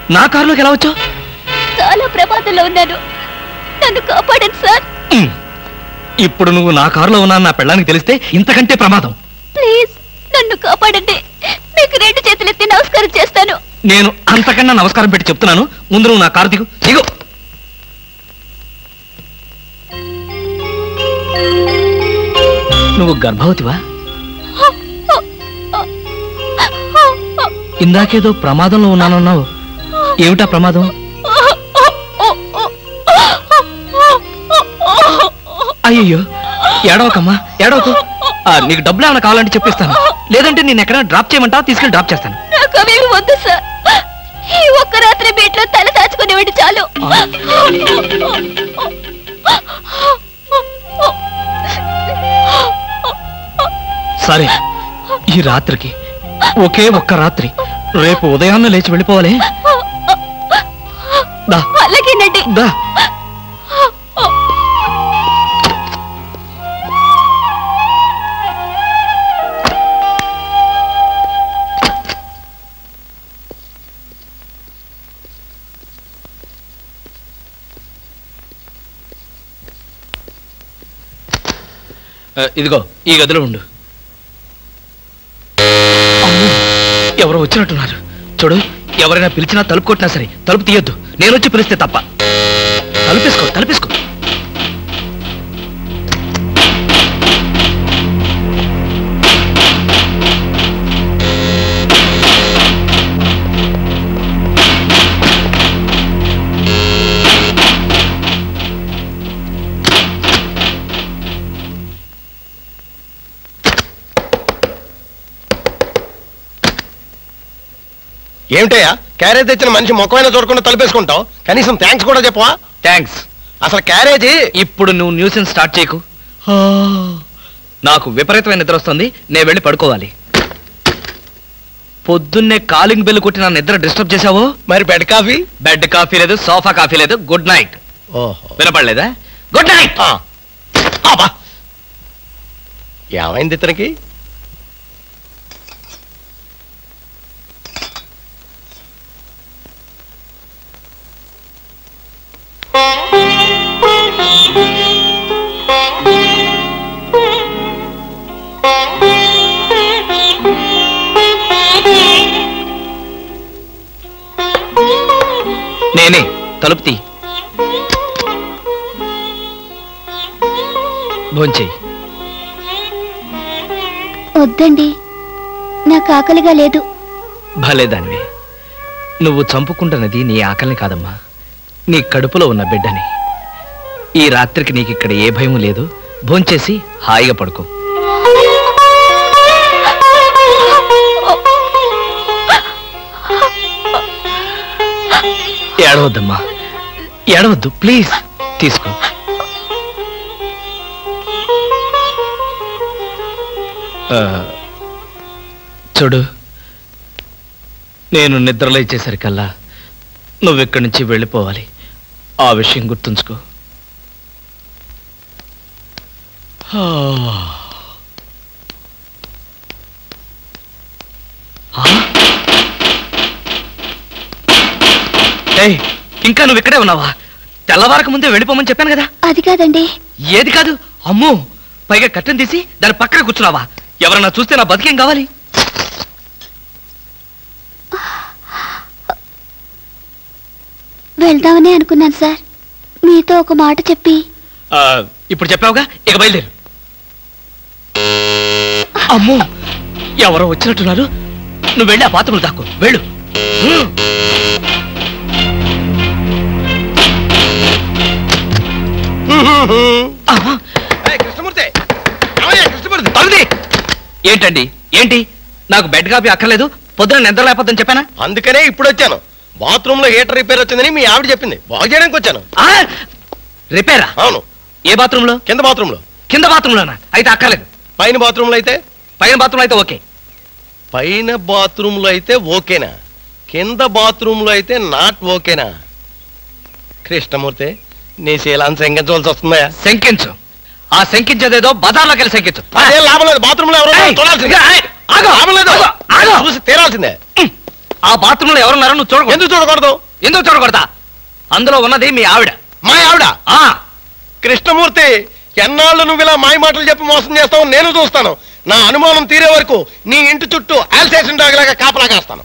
నా కారులోకి ఎలా వచ్చావు? చాలా ప్రమాదంలో ఉన్నాను, నన్ను కాపాడండి సార్. ఇప్పుడు నువ్వు నా కారులో ఉన్నా నా పెళ్ళానికి తెలిస్తే ఇంతకంటే ప్రమాదం. ప్లీజ్ నన్ను కాపాడండి, మీకు 2 చేతులెత్తి నమస్కారం చేస్తాను. నేను అంతకన్నా నమస్కారం పెట్టి చెప్తున్నాను, ముందు నువ్వు నా కారు దిగు. దిగు. నువ్వు గర్భవతివా? ఇందాకేదో ప్రమాదంలో ఉన్నానన్నావు, ఏమిటా ప్రమాదం? అయ్యో ఏడవకమ్మా, ఏడవకు. నీకు డబ్బులు ఏమైనా కావాలంటే చెప్పిస్తాను, లేదంటే నేను ఎక్కడైనా డ్రాప్ చేయమంటావా? తీసుకెళ్ళి డ్రాప్ చేస్తాను. నాకు అవేమి వద్దు సార్, ఈ ఒక్క రాత్రి బీట్లో తల దాచుకునేవాడి చాలు. సరే, ఈ రాత్రికి ఒకే ఒక్క రాత్రి, రేపు ఉదయాన్నే లేచి వెళ్ళిపోవాలి. అలాగేనండి. దా. ఇదిగో ఈ గదిలో ఉండు. ఎవరో వచ్చినట్టున్నారు. చూడు, ఎవరైనా పిలిచినా తలుపు కొట్టినా సరే తలుపు తీయొద్దు, నేను వచ్చి పిలిస్తే తప్ప. తలుపేసుకో, తలుపేసుకో. ఏమిటయ్యా, క్యారేజ్ తెచ్చిన మనిషి ముఖమైనా చూడకుండా తలుపేసుకుంటావు, కనీసం థ్యాంక్స్ కూడా చెప్పవా? థ్యాంక్స్. అసలు క్యారేజీ. ఇప్పుడు నువ్వు న్యూసెన్స్ స్టార్ట్ చేయకు. నాకు విపరీతమైన నిద్ర వస్తుంది, నేను వెళ్ళి పడుకోవాలి. పొద్దున్నే కాలింగ్ బెల్ కొట్టి నా నిద్ర డిస్టర్బ్ చేశావో. మరి బెడ్ కాఫీ? బెడ్ కాఫీ లేదు, సోఫా కాఫీ లేదు. Good night. వినపడలేదా? Good night. ఏమైంది ఇతనికి? నేనే. తలుపు తీ. భోంచేయి. వద్దండి, నాకు ఆకలిగా లేదు. భలేదానివి. నువ్వు చంపుకుంటున్నది నీ ఆకలిని కాదమ్మా, నీ కడుపులో ఉన్న బిడ్డని. ఈ రాత్రికి నీకు ఇక్కడ ఏ భయం లేదు. భోంచేసి హాయిగా పడుకో. ఏడవద్దమ్మా, ఏడవద్దు ప్లీజ్. తీసుకో. చూడు, నేను నిద్రలేచేసరికల్లా నువ్వెక్కడి నుంచి వెళ్ళిపోవాలి. ఆ విషయం గుర్తుంచుకో. ఇంకా నువ్వు ఇక్కడే ఉన్నావా? తెల్లవారకు ముందే వెళ్ళిపోమని చెప్పాను కదా. అది కాదండి. ఏది కాదు? అమ్మో, పైగా కట్టెను తీసి దాని పక్కన కూర్చున్నావా? ఎవరన్నా చూస్తే నా బతికేం కావాలి? వెళ్దామని అనుకున్నాను సార్, మీతో ఒక మాట చెప్పి. ఇప్పుడు చెప్పావుగా, ఇక బయలుదేరు. అమ్మో, ఎవరో వచ్చినట్టున్నారు. నువ్వు వెళ్ళి ఆ బాత్రూంలో దాక్కో. వెళ్ళు. కృష్ణమూర్తి, ఏంటండి? ఏంటి? నాకు బెడ్ కాపీ అక్కర్లేదు, పొద్దున నిద్ర లేకపోద్దని చెప్పానా? అందుకనే ఇప్పుడు వచ్చాను. బాత్రూమ్ లో హీటర్ రిపేర్ వచ్చిందని మీ ఆవిడ చెప్పింది, బాగు చేయడానికి వచ్చాను. రిపేరా? అవును. ఏ బాత్రూమ్ లో? కింద బాత్రూమ్ లో. కింద బాత్రూమ్ లోనా? అయితే అక్కర్లేదు. పైన బాత్రూమ్ లో అయితే? పైన బాత్రూమ్ అయితే ఓకే. పైన బాత్రూమ్ లో అయితే ఓకేనా? కింద బాత్రూమ్ లో అయితే నాట్ ఓకేనా? కృష్ణమూర్తి, నీ శీలాన్ని శంకించవలసి వస్తుందా? శంకించు. ఆ శంకించేదేదో బజార్లోకి వెళ్ళి శంకించు. అదే లాభం లేదు. బాత్రూమ్ లో ఎవరు చూడాల్సిందే, చూసి తీరాల్సిందే. ఆ బాత్రూంలో ఎవరున్నారో నువ్వు చూడకూడదు. ఎందుకు చూడకూడదు? ఎందుకు చూడకూడదా? అందులో ఉన్నది మీ ఆవిడ. మా ఆవిడ? ఆ కృష్ణమూర్తి, ఎన్నాళ్ళు నువ్వు ఇలా మాయ మాటలు చెప్పి మోసం చేస్తావు నేను చూస్తాను. నా అనుమానం తీరే వరకు నీ ఇంటి చుట్టూ ఆల్సేషన్ డాగ్ లాగా కాపలా కాస్తాను.